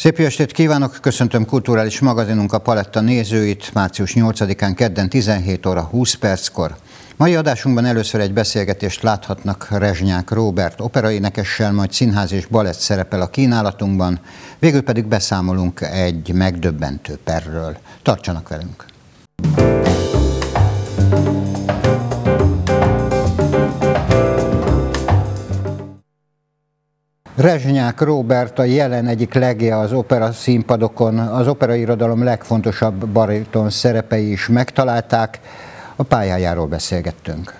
Szép jó estét kívánok! Köszöntöm kulturális magazinunk a Paletta nézőit március 8-án kedden 17 óra 20 perckor. Mai adásunkban először egy beszélgetést láthatnak Rezsnyák Róbert operaénekessel, majd színház és balett szerepel a kínálatunkban, végül pedig beszámolunk egy megdöbbentő perről. Tartsanak velünk! Rezsnyák Róbert a jelen egyik legje az opera színpadokon, az operairodalom legfontosabb bariton szerepei is megtalálták, a pályájáról beszélgettünk.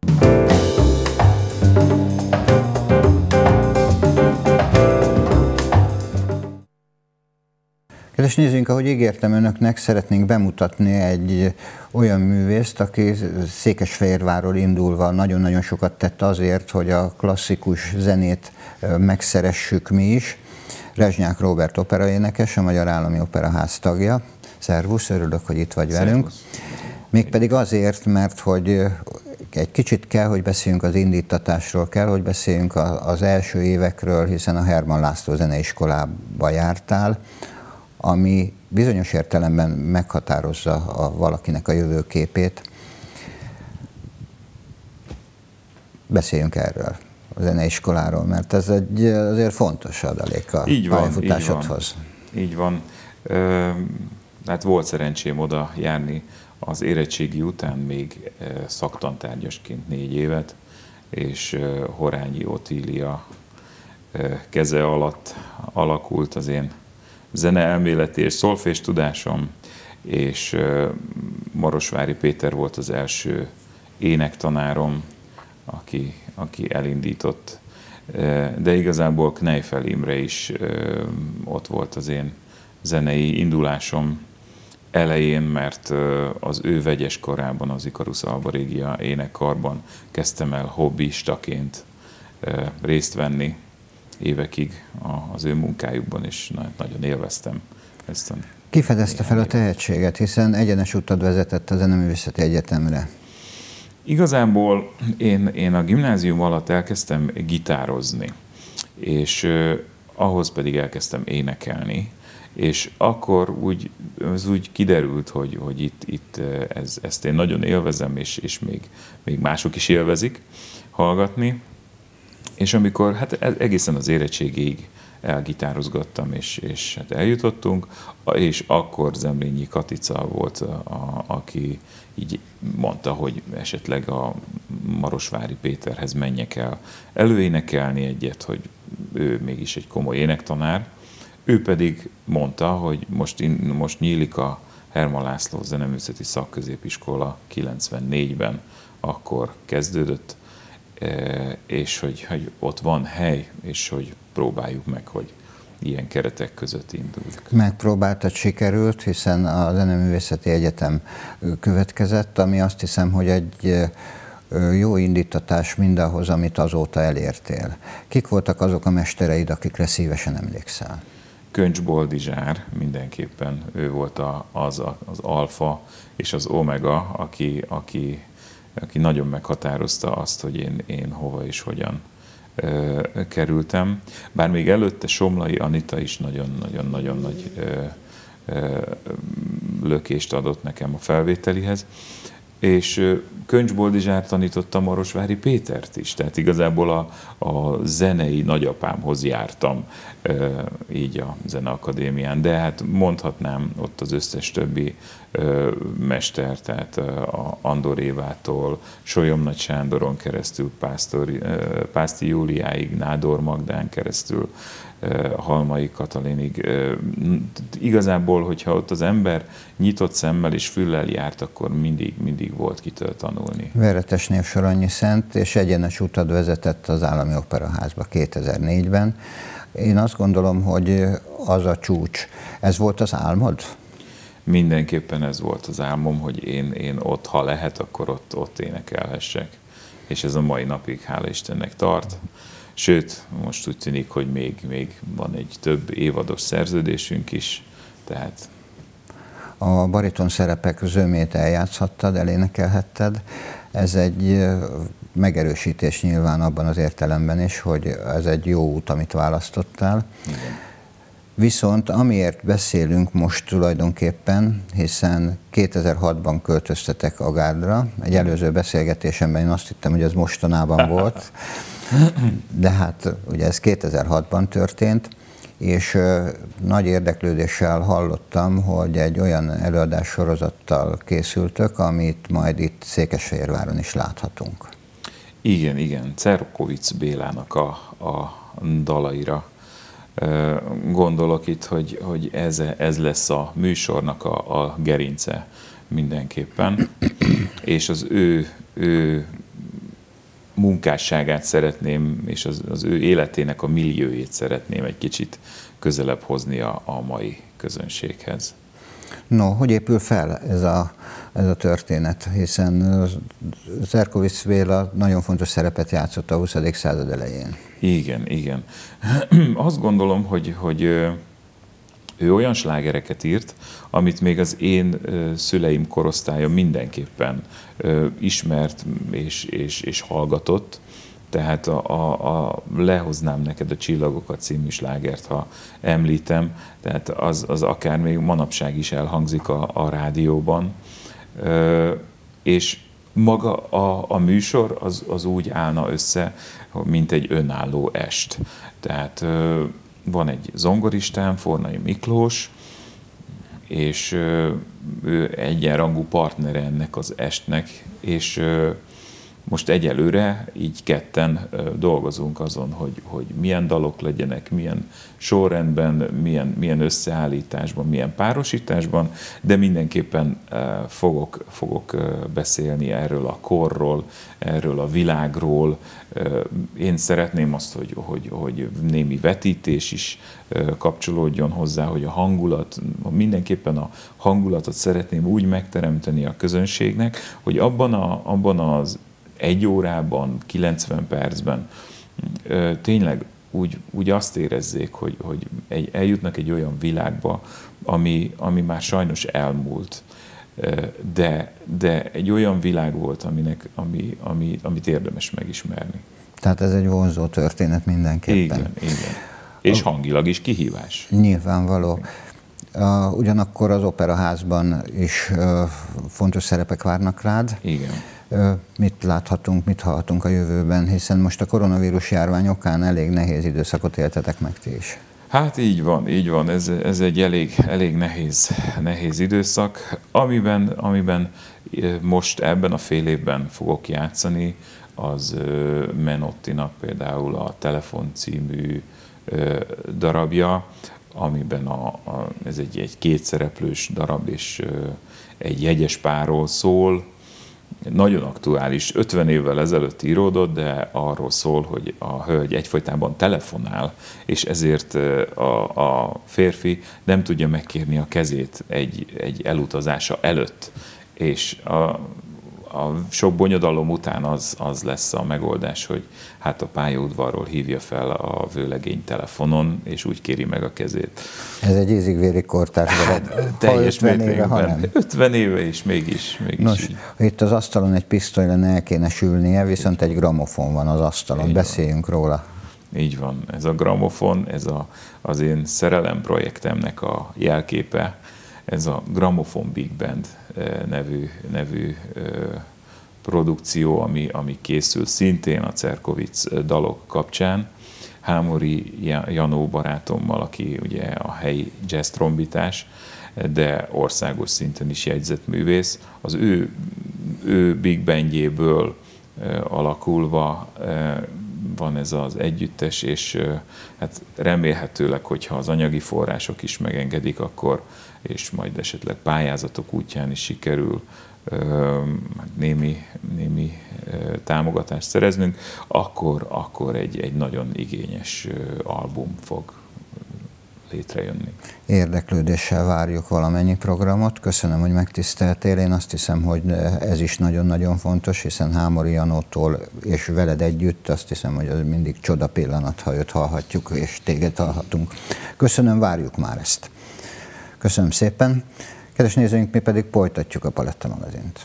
Kedves nézőink, ahogy ígértem önöknek, szeretnénk bemutatni egy olyan művészt, aki Székesfehérvárról indulva nagyon-nagyon sokat tett azért, hogy a klasszikus zenét megszeressük mi is. Rezsnyák Róbert operaénekes, a Magyar Állami Operaház tagja. Szervusz, örülök, hogy itt vagy velünk. Mégpedig azért, mert hogy egy kicsit kell, hogy beszéljünk az indítatásról, kell, hogy beszéljünk az első évekről, hiszen a Hermann László Zeneiskolába jártál, ami bizonyos értelemben meghatározza valakinek a jövőképét. Beszéljünk erről, a zeneiskoláról, mert ez egy azért fontos adalék a pályafutásodhoz. Így van. Hát volt szerencsém oda járni az érettségi után még szaktantárgyasként 4 évet, és Horányi Otília keze alatt alakult az én zeneelméleti és szolfés tudásom, és Marosvári Péter volt az első énektanárom, aki elindított. De igazából Kneiffel Imre is ott volt az én zenei indulásom elején, mert az ő vegyes korában, az Ikarus Alba Regia énekkarban kezdtem el hobbistaként részt venni évekig az ő munkájukban, és nagyon élveztem ezt. Ki fedezte fel a tehetséget, hiszen egyenes utad vezetett a Zeneművészeti Egyetemre? Igazából én a gimnázium alatt elkezdtem gitározni, és ahhoz pedig elkezdtem énekelni, és akkor úgy kiderült, hogy itt ezt én nagyon élvezem, és még mások is élvezik hallgatni. És amikor hát egészen az érettségig elgitározgattam, és hát eljutottunk, és akkor Zemlényi Katica volt, aki így mondta, hogy esetleg a Marosvári Péterhez menjek el előénekelni egyet, hogy ő mégis egy komoly énektanár. Ő pedig mondta, hogy most nyílik a Hermann László Zeneművészeti Szakközépiskola 94-ben, akkor kezdődött, és hogy ott van hely, és hogy próbáljuk meg, hogy ilyen keretek között induljuk. Megpróbáltad, sikerült, hiszen a Zeneművészeti Egyetem következett, ami azt hiszem, hogy egy jó indítatás mindahhoz, amit azóta elértél. Kik voltak azok a mestereid, akikre szívesen emlékszel? Köncs Boldizsár mindenképpen, ő volt az alfa és az omega, aki nagyon meghatározta azt, hogy én hova és hogyan kerültem. Bár még előtte Somlai Anita is nagyon-nagyon nagy lökést adott nekem a felvételihez, és Köncs Boldizsár tanította Marosvári Pétert is, tehát igazából a zenei nagyapámhoz jártam így a Zeneakadémián, de hát mondhatnám ott az összes többi mester, tehát a Andor Évától, Solyom Nagy Sándoron keresztül, Pászti Júliáig, Nádor Magdán keresztül, Halmai Katalinig. Igazából, hogyha ott az ember nyitott szemmel és füllel járt, akkor mindig volt kitől tanulni. Veretesnél Soronyi Szent, és egyenes utad vezetett az Állami Operaházba 2004-ben. Én azt gondolom, hogy az a csúcs. Ez volt az álmod? Mindenképpen ez volt az álmom, hogy én ott, ha lehet, akkor ott énekelhessek. És ez a mai napig, hála Istennek tart. Sőt, most úgy tűnik, hogy még van egy több évados szerződésünk is, tehát... A bariton szerepek zömét eljátszhattad, elénekelhetted. Ez egy megerősítés nyilván abban az értelemben is, hogy ez egy jó út, amit választottál. Igen. Viszont amiért beszélünk most tulajdonképpen, hiszen 2006-ban költöztetek Agádra, egy előző beszélgetésemben én azt hittem, hogy ez mostanában volt, de hát ugye ez 2006-ban történt, és nagy érdeklődéssel hallottam, hogy egy olyan előadássorozattal készültök, amit majd itt Székesfehérváron is láthatunk. Igen, Czerkovicz Bélának a dalaira gondolok itt, hogy ez lesz a műsornak a gerince mindenképpen, és az ő munkásságát szeretném, és az ő életének a milliójét szeretném egy kicsit közelebb hozni a mai közönséghez. No, hogy épül fel ez a történet? Hiszen Czerkovicz Béla nagyon fontos szerepet játszott a 20. század elején. Igen. Azt gondolom, hogy ő olyan slágereket írt, amit még az én szüleim korosztálya mindenképpen ismert és hallgatott. Tehát Lehoznám neked a csillagokat című slágert, ha említem, tehát az akár még manapság is elhangzik a rádióban. És maga a műsor az úgy állna össze, mint egy önálló est. Tehát van egy zongoristán, Fornai Miklós, és ő egyenrangú partnere ennek az estnek, és most egyelőre így ketten dolgozunk azon, hogy milyen dalok legyenek, milyen sorrendben, milyen összeállításban, milyen párosításban, de mindenképpen fogok beszélni erről a korról, erről a világról. Én szeretném azt, hogy némi vetítés is kapcsolódjon hozzá, hogy a hangulat, mindenképpen a hangulatot szeretném úgy megteremteni a közönségnek, hogy abban az 1 órában, 90 percben tényleg úgy azt érezzék, hogy eljutnak egy olyan világba, ami már sajnos elmúlt, de egy olyan világ volt, amit érdemes megismerni. Tehát ez egy vonzó történet mindenképpen. Igen. És hangilag is kihívás. Nyilvánvaló. Ugyanakkor az operaházban is fontos szerepek várnak rád. Igen. Mit láthatunk, mit hallhatunk a jövőben, hiszen most a koronavírus járvány okán elég nehéz időszakot éltetek meg ti is. Hát így van. Ez egy elég nehéz időszak, amiben most ebben a fél évben fogok játszani, az Menottinak például a Telefon című darabja, amiben ez egy kétszereplős darab, és egy jegyes párról szól. Nagyon aktuális, 50 évvel ezelőtt íródott, de arról szól, hogy a hölgy egyfolytában telefonál, és ezért a férfi nem tudja megkérni a kezét egy elutazása előtt. És a sok bonyodalom után az lesz a megoldás, hogy hát a pályaudvarról hívja fel a vőlegény telefonon, és úgy kéri meg a kezét. Ez egy ízig-vérig kortárs darab. Teljes mértékben. 50 éve is, mégis Nos, így. Itt az asztalon egy pisztoly lenne, el kéne sülnie, viszont egy gramofon van az asztalon. Így beszéljünk róla. Így van. Ez a gramofon, ez az én szerelem projektemnek a jelképe. Ez a Gramophone Big Band nevű produkció, ami készül szintén a Czerkovicz dalok kapcsán. Hámori Janó barátommal, aki ugye a helyi jazz trombitás, de országos szinten is jegyzett művész. Az ő big bandjéből alakulva van ez az együttes, és hát remélhetőleg, hogyha az anyagi források is megengedik, akkor, és majd esetleg pályázatok útján is sikerül némi támogatást szereznünk, akkor egy nagyon igényes album fog létrejönni. Érdeklődéssel várjuk valamennyi programot. Köszönöm, hogy megtiszteltél. Én azt hiszem, hogy ez is nagyon-nagyon fontos, hiszen Hámori Janótól és veled együtt azt hiszem, hogy az mindig csoda pillanat, ha őt hallhatjuk, és téged hallhatunk. Köszönöm, várjuk már ezt. Köszönöm szépen. Kedves nézőink, mi pedig folytatjuk a Paletta magazint.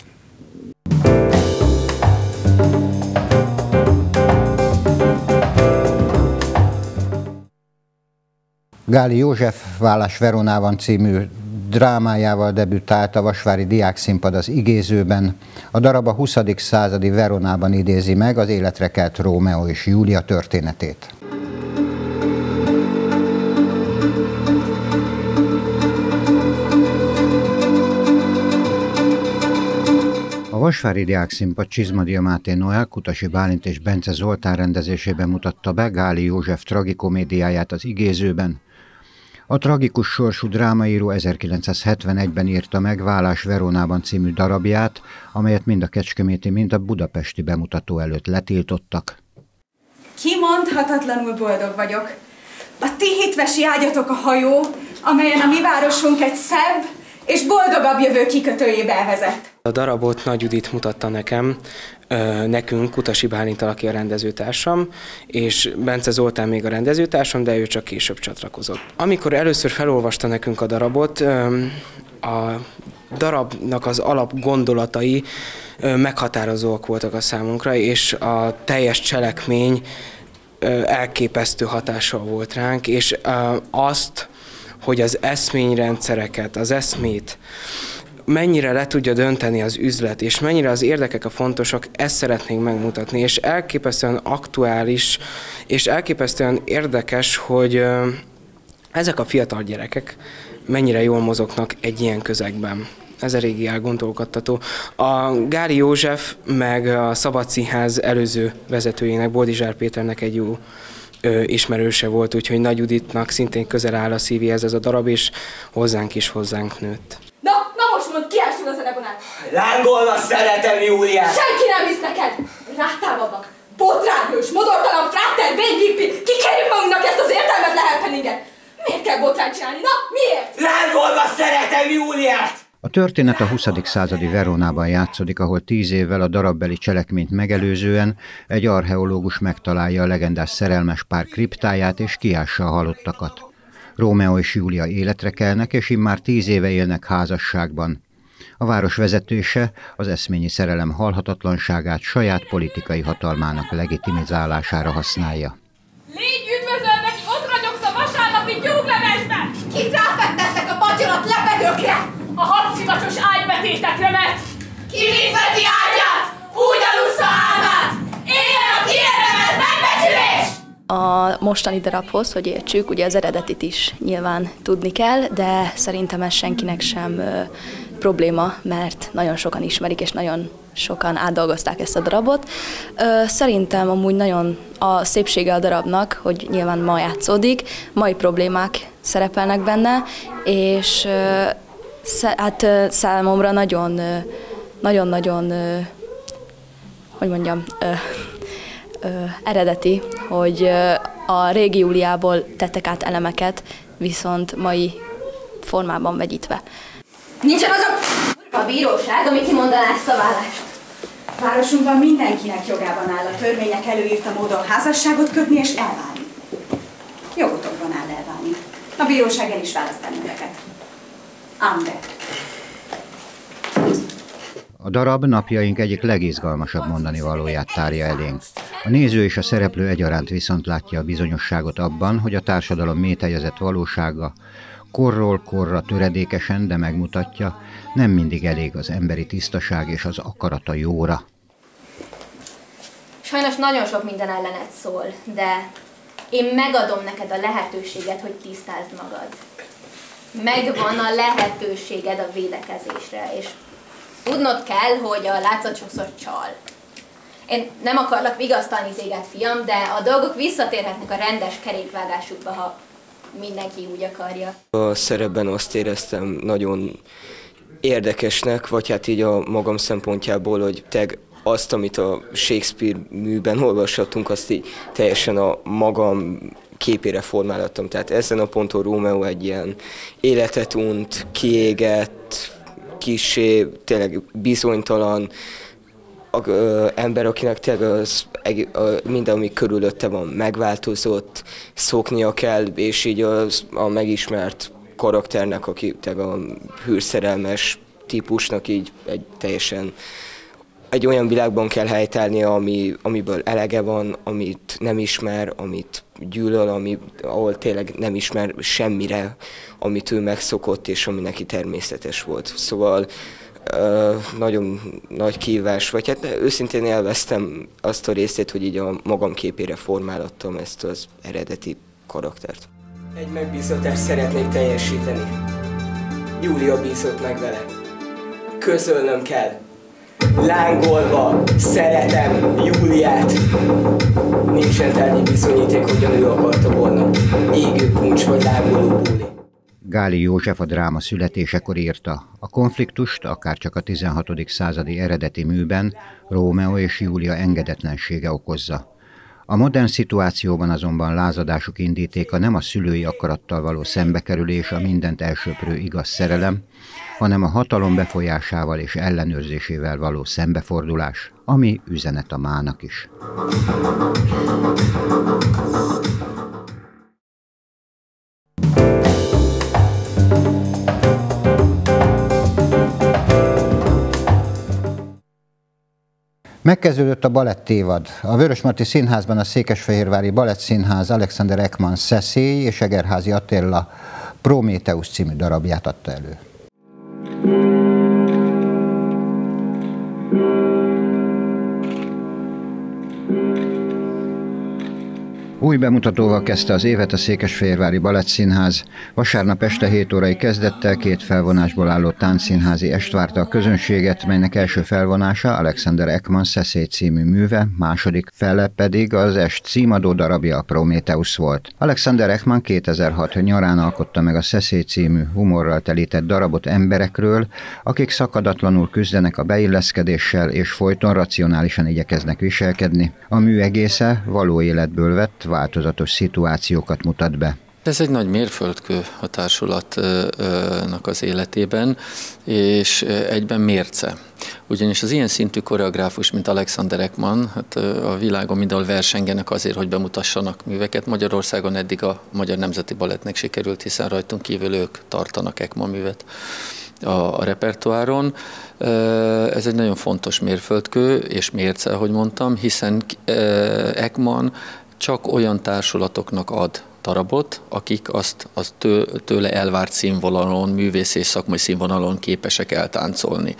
Gáli József Vállás Veronában című drámájával debütált a Vasvári Diákszínpad az Igézőben. A darab a 20. századi Veronában idézi meg az életre kelt Rómeó és Júlia történetét. A Vasvári Diákszínpad Csizmadia Máté Noel, Kutasi Bálint és Bence Zoltán rendezésében mutatta be Gáli József tragikomédiáját az Igézőben. A tragikus sorsú drámaíró 1971-ben írta meg Vállás Veronában című darabját, amelyet mind a kecskeméti, mind a budapesti bemutató előtt letiltottak. Kimondhatatlanul boldog vagyok. A ti hitvesi ágyatok a hajó, amelyen a mi városunk egy szebb és boldogabb jövő kikötőjébe elvezet. A darabot Nagy Judit mutatta nekünk, Kutasi Bálint, aki a rendezőtársam, és Bence Zoltán még a rendezőtársam, de ő csak később csatlakozott. Amikor először felolvasta nekünk a darabot, a darabnak az alapgondolatai meghatározóak voltak a számunkra, és a teljes cselekmény elképesztő hatással volt ránk, és azt, hogy az eszményrendszereket, az eszmét mennyire le tudja dönteni az üzlet, és mennyire az érdekek a fontosak, ezt szeretnénk megmutatni, és elképesztően aktuális, és elképesztően érdekes, hogy ezek a fiatal gyerekek mennyire jól mozognak egy ilyen közegben. Ez eléggé elgondolkodtató. A Gáli József meg a Szabad Színház előző vezetőjének, Boldizsár Péternek egy jó ismerőse volt, úgyhogy Nagy Juditnak szintén közel áll a szívéhez ez a darab, és hozzánk nőtt. Na most mondd, ki elsül az elegonát? Lángolva szeretem Júliát! Senki nem hisz neked! Rátámadnak! Botránhős, modortalan, fráter, végigpi! Kikérjük magunknak ezt az értelmetlen happeninget! Miért kell botrányt csinálni? Na, miért? Lángolva szeretem Júliát! A történet a 20. századi Veronában játszódik, ahol 10 évvel a darabbeli cselekményt megelőzően egy archeológus megtalálja a legendás szerelmes pár kriptáját és kiássa a halottakat. Rómeó és Júlia életre kelnek, és immár 10 éve élnek házasságban. A város vezetése az eszményi szerelem halhatatlanságát saját politikai hatalmának legitimizálására használja. Légy üdvözölve, ki ott ragyogsz a vasárnapi tyúklevesben! Kit ráfektettek a patyolat lepedőkre? A hadszivacsos ágybetétekre, mert Ki mit veti ágyát? Úgy alussza álmát! Éljen a kiérdemelt megbecsülés! A mostani darabhoz, hogy értsük, ugye az eredetit is nyilván tudni kell, de szerintem ez senkinek sem probléma, mert nagyon sokan ismerik, és nagyon sokan átdolgozták ezt a darabot. Szerintem amúgy nagyon a szépsége a darabnak, hogy nyilván ma játszódik, mai problémák szerepelnek benne, és hát számomra nagyon-nagyon, hogy mondjam, eredeti, hogy a régi Júliából tettek át elemeket, viszont mai formában vegyítve. Nincsen az a bíróság, ami kimondaná ezt a vállást. Városunkban mindenkinek jogában áll a törvények előírta módon házasságot kötni és elválni. Jogotokban áll elválni. A bíróság el is választ benneteket. Ám de. A darab napjaink egyik legizgalmasabb mondanivalóját tárja elénk. A néző és a szereplő egyaránt viszont látja a bizonyosságot abban, hogy a társadalom mélyhelyezett valósága korról korra töredékesen, de megmutatja, nem mindig elég az emberi tisztaság és az akarata jóra. Sajnos nagyon sok minden ellenet szól, de én megadom neked a lehetőséget, hogy tisztázd magad. Megvan a lehetőséged a védekezésre, és tudnod kell, hogy a látszat sokszor csal. Én nem akarlak vigasztalni téged, fiam, de a dolgok visszatérhetnek a rendes kerékvágásukba, ha mindenki úgy akarja. A szerepben azt éreztem nagyon érdekesnek, vagy hát így a magam szempontjából, hogy azt, amit a Shakespeare műben olvashattunk, azt így teljesen a magam képére formálhattam. Tehát ezen a ponton Rómeó egy ilyen életet unt, kiégett, kissé, tényleg bizonytalan ember, akinek tényleg minden, ami körülötte van, megváltozott, szoknia kell, és így a megismert karakternek, aki tényleg a hűrszerelmes típusnak így egy teljesen egy olyan világban kell helytállnia, amiből elege van, amit nem ismer, amit gyűlöl, ahol tényleg nem ismer semmire, amit ő megszokott, és ami neki természetes volt. Szóval nagyon nagy kihívás, vagy hát őszintén élveztem azt a részét, hogy így a magam képére formálottam ezt az eredeti karaktert. Egy megbízatást szeretnék teljesíteni. Júlia bízott meg vele. Közölnöm kell. Lángolva szeretem Júliát. Nincsen tárgyi bizonyíték, hogyan ő akarta volna. Égő puncs vagy lángoló búli. Gáli József a dráma születésekor írta. A konfliktust akárcsak a 16. századi eredeti műben Rómeó és Júlia engedetlensége okozza. A modern szituációban azonban lázadásuk indítéka nem a szülői akarattal való szembekerülés, a mindent elsöprő igaz szerelem, hanem a hatalom befolyásával és ellenőrzésével való szembefordulás, ami üzenet a mának is. Megkezdődött a balettévad. A Vörösmarty Színházban a Székesfehérvári Balettszínház Alexander Ekman Szeszély és Egerházy Attila Prométeusz című darabját adta elő. Új bemutatóval kezdte az évet a Székesfehérvári Balettszínház. Vasárnap este 7 órai kezdettel 2 felvonásból álló táncszínházi est várta a közönséget, melynek első felvonása Alexander Ekman Szeszély című műve, második fele pedig az est címadó darabja, a Prométeusz volt. Alexander Ekman 2006 nyarán alkotta meg a Szeszély című humorral telített darabot emberekről, akik szakadatlanul küzdenek a beilleszkedéssel és folyton racionálisan igyekeznek viselkedni. A mű egésze való életből vett, változatos szituációkat mutat be. Ez egy nagy mérföldkő a társulatnak az életében, és egyben mérce. Ugyanis az ilyen szintű koreográfus, mint Alexander Ekman, hát a világon mindenhol versengenek azért, hogy bemutassanak műveket. Magyarországon eddig a Magyar Nemzeti Balettnek sikerült, hiszen rajtunk kívül ők tartanak Ekman művet a repertoáron. Ez egy nagyon fontos mérföldkő és mérce, ahogy mondtam, hiszen Ekman csak olyan társulatoknak ad darabot, akik azt tőle elvárt színvonalon, művész és szakmai színvonalon képesek eltáncolni.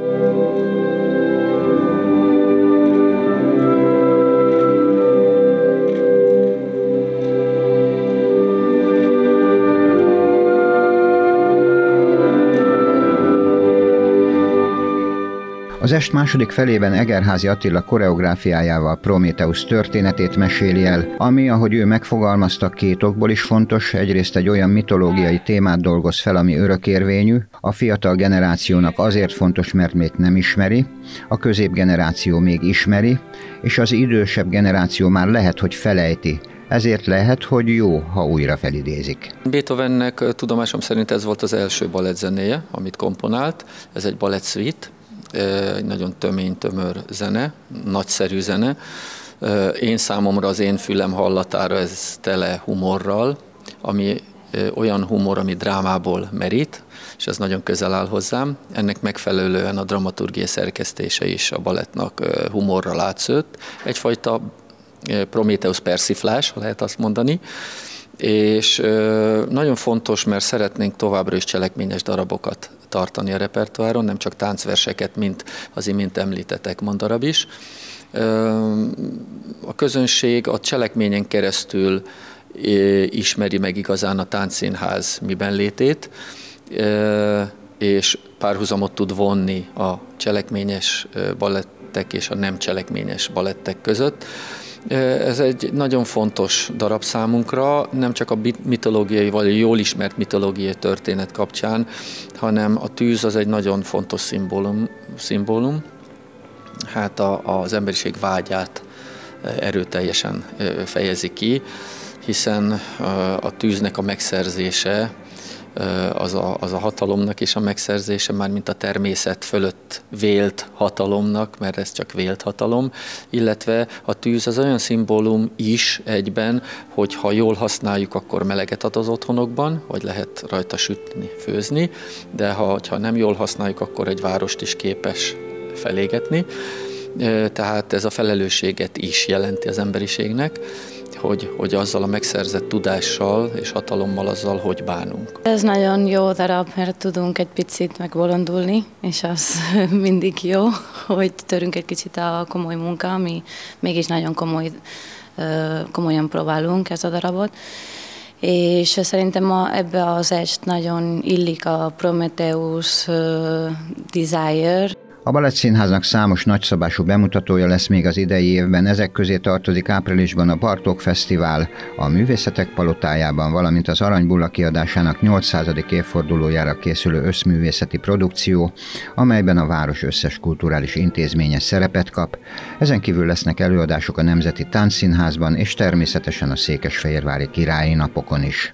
Az est második felében Egerházy Attila koreográfiájával Prométeusz történetét meséli el, ami, ahogy ő megfogalmazta, 2 okból is fontos. Egyrészt egy olyan mitológiai témát dolgoz fel, ami örökérvényű, a fiatal generációnak azért fontos, mert még nem ismeri, a középgeneráció még ismeri, és az idősebb generáció már lehet, hogy felejti. Ezért lehet, hogy jó, ha újra felidézik. Beethovennek tudomásom szerint ez volt az első balettzenéje, amit komponált. Ez egy balett suite. Egy nagyon tömény, tömör zene, nagyszerű zene. Én számomra, az én fülem hallatára ez tele humorral, ami olyan humor, ami drámából merít, és ez nagyon közel áll hozzám. Ennek megfelelően a dramaturgiai szerkesztése is a balettnak humorral átszőtt. Egyfajta Prométeusz persiflás, ha lehet azt mondani. És nagyon fontos, mert szeretnénk továbbra is cselekményes darabokat tartani a repertoáron, nem csak táncverseket, mint az imént említett Ekman darab is. A közönség a cselekményen keresztül ismeri meg igazán a táncszínház miben létét, és párhuzamot tud vonni a cselekményes balettek és a nem cselekményes balettek között. Ez egy nagyon fontos darab számunkra, nem csak a mitológiai, vagy jól ismert mitológiai történet kapcsán, hanem a tűz az egy nagyon fontos szimbólum. Hát az emberiség vágyát erőteljesen fejezi ki, hiszen a tűznek a megszerzése, az a hatalomnak is a megszerzése, már mint a természet fölött vélt hatalomnak, mert ez csak vélt hatalom, illetve a tűz az olyan szimbólum is egyben, hogy ha jól használjuk, akkor meleget ad az otthonokban, vagy lehet rajta sütni, főzni, de ha nem jól használjuk, akkor egy várost is képes felégetni. Tehát ez a felelősséget is jelenti az emberiségnek, hogy azzal a megszerzett tudással és hatalommal azzal hogy bánunk. Ez nagyon jó darab, mert tudunk egy picit megbolondulni, és az mindig jó, hogy törünk egy kicsit a komoly munka, ami mégis nagyon komolyan próbálunk ez a darabot. És szerintem ebbe az est nagyon illik a Prometheus Desire. A Balettszínháznak számos nagyszabású bemutatója lesz még az idei évben, ezek közé tartozik áprilisban a Bartók Fesztivál a Művészetek Palotájában, valamint az Arany Bulla kiadásának 800. évfordulójára készülő összművészeti produkció, amelyben a város összes kulturális intézménye szerepet kap. Ezen kívül lesznek előadások a Nemzeti Táncszínházban és természetesen a Székesfehérvári Királyi Napokon is.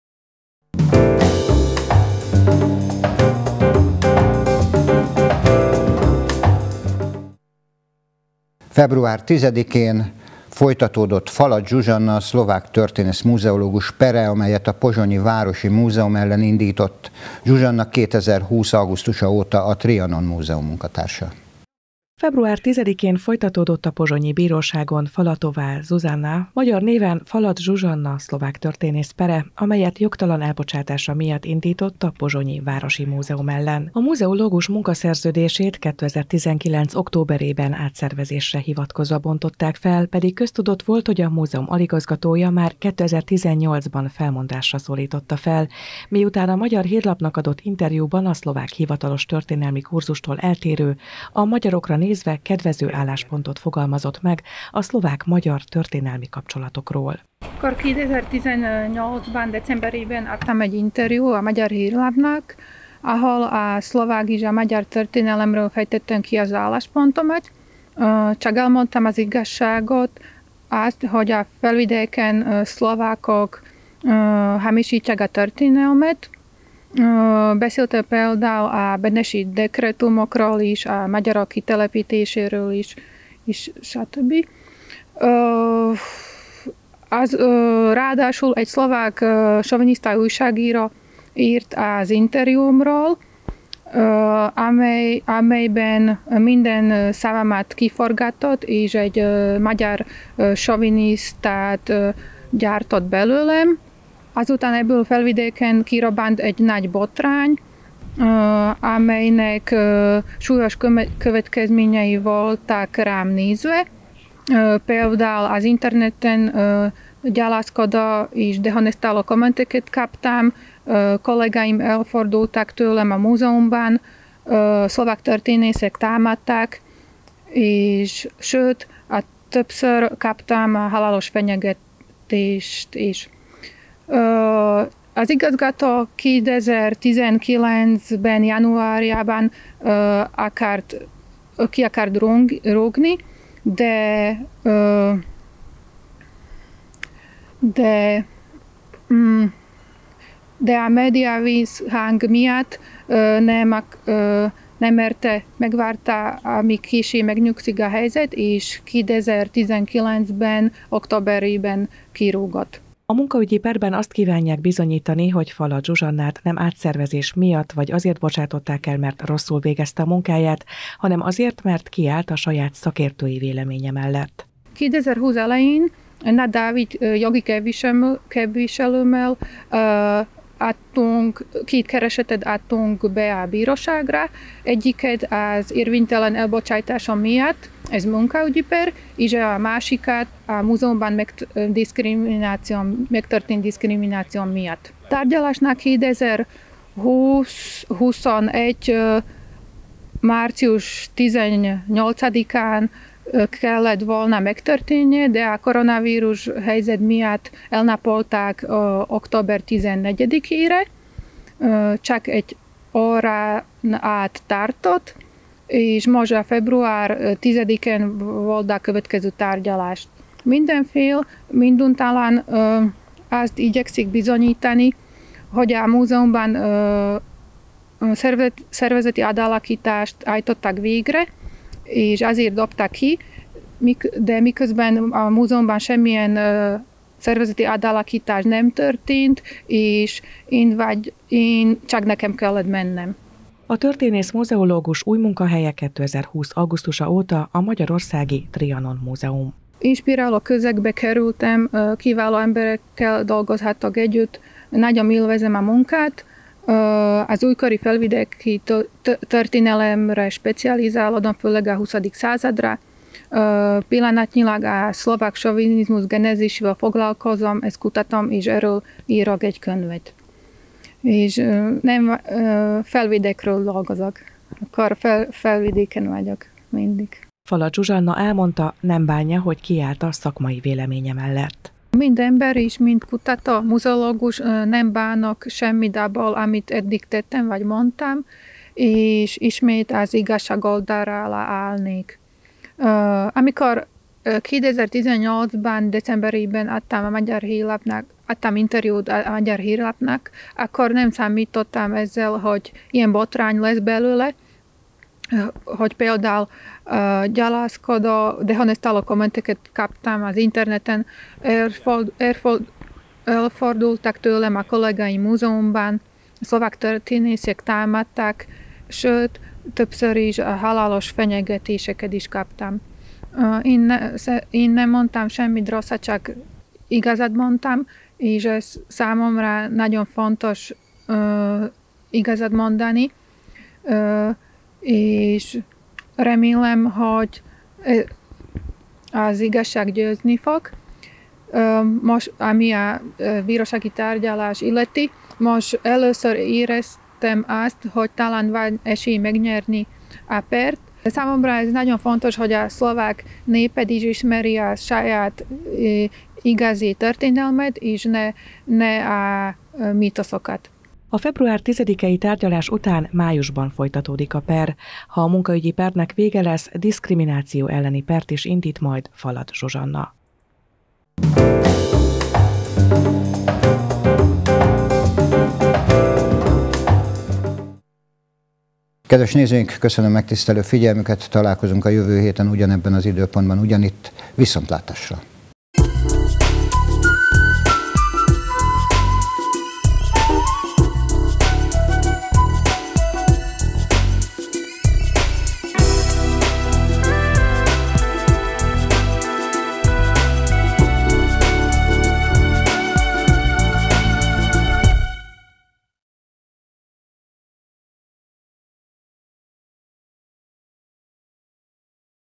Február 10-én folytatódott Falat Zsuzsanna, a szlovák történész muzeológus pere, amelyet a Pozsonyi Városi Múzeum ellen indított. Zsuzsanna 2020. augusztusa óta a Trianon Múzeum munkatársa. Február 10-én folytatódott a pozsonyi bíróságon Falatová Zuzanna, magyar néven Falat Zsuzsanna szlovák történész pere, amelyet jogtalan elbocsátása miatt indított a Pozsonyi Városi Múzeum ellen. A muzeológus munkaszerződését 2019. októberében átszervezésre hivatkozva bontották fel, pedig köztudott volt, hogy a múzeum aligazgatója már 2018-ban felmondásra szólította fel, miután a Magyar Hírlapnak adott interjúban a szlovák hivatalos történelmi kurzustól eltérő, a magyarokra nézve kedvező álláspontot fogalmazott meg a szlovák-magyar történelmi kapcsolatokról. Akkor 2018-ban decemberében adtam egy interjú a Magyar Hírlapnak, ahol a szlovák és a magyar történelemről fejtettem ki az álláspontomat. Csak elmondtam az igazságot, azt, hogy a felvidéken szlovákok hamisítják a történelmet. Beszéltem például a benesi dekretumokról is, a magyarok kitelepítéséről is stb. Ráadásul egy szlovák soviniszta újságíró írt az interjúmról, amelyben minden szavamat kiforgatott, és egy magyar sovinisztát gyártott belőlem. Azután ebből felvidéken kirobbant egy nagy botrány, amelynek súlyos következményei voltak rám nézve. Például az interneten gyalázkodó és dehonestáló kommenteket kaptam, kollégáim elfordultak tőlem a múzeumban, szlovák történészek támadták, és sőt, többször kaptam a halálos fenyegetést is. Az igazgató 2019-ben januárjában ki akart rúgni, de a média vízhang miatt nem merte, megvárta, amíg később megnyugszik a helyzet, és 2019-ben, októberében kirúgott. A munkaügyi perben azt kívánják bizonyítani, hogy Falat Zsuzsannát nem átszervezés miatt vagy azért bocsátották el, mert rosszul végezte a munkáját, hanem azért, mert kiállt a saját szakértői véleménye mellett. 2020 elején Nagy Dávid jogi képviselőmmel két keresetet adtunk be a bíróságra. Egyiket az érvénytelen elbocsátásom miatt, ez munkaügyi per, és a másikat a múzeumban megtörtént diszkrimináció miatt. Tárgyalásnak 2021. március 18-án kellett volna megtörténnie, de a koronavírus helyzet miatt elnapolták október 14-ére, csak egy órán át tartott, és most a február 10-én volt a következő tárgyalás. Minduntalan azt igyekszik bizonyítani, hogy a múzeumban szervezeti átalakítást állítottak végre, és azért dobták ki, de miközben a múzeumban semmilyen szervezeti átalakítás nem történt, és én csak nekem kellett mennem. A történész muzeológus új munkahelye 2020. augusztusa óta a Magyarországi Trianon Múzeum. Inspiráló közegbe kerültem, kiváló emberekkel dolgozhattak együtt, nagyon élvezem a munkát, az újkori felvidéki történelemre specializálódom, főleg a 20. századra. Pillanatnyilag a szlovák sovinizmus genezésével foglalkozom, ezt kutatom, és erről írok egy könyvet. És nem felvidékről dolgozok, akkor felvidéken vagyok mindig. Falat Zsuzsanna elmondta, nem bánja, hogy kiállt a szakmai véleménye mellett. Mind ember is, mind kutató, muzeológus nem bánok semmit abból, amit eddig tettem vagy mondtam, és ismét az igazság oldalára állnék. Amikor 2018-ban, decemberében adtam interjút a Magyar Hírlapnak, akkor nem számítottam ezzel, hogy ilyen botrány lesz belőle, hogy például gyalázkodó, dehonestáló kommenteket kaptam az interneten, elfordultak tőlem a kollégáim múzeumban, a szlovák történészek támadták, sőt, többször is halálos fenyegetéseket is kaptam. Én nem mondtam semmit rosszat, csak igazat mondtam, és ez számomra nagyon fontos igazat mondani, és remélem, hogy az igazság győzni fog. Most, ami a bírósági tárgyalás illeti, most először éreztem azt, hogy talán van esély megnyerni a pert. Számomra ez nagyon fontos, hogy a szlovák néped is ismeri a saját igazi történelmet, és ne a mítoszokat. A február 10-i tárgyalás után májusban folytatódik a per. Ha a munkaügyi pernek vége lesz, diszkrimináció elleni pert is indít majd Falat Zsuzsanna. Kedves nézőink, köszönöm megtisztelő figyelmüket, találkozunk a jövő héten ugyanebben az időpontban, ugyanitt, viszontlátásra!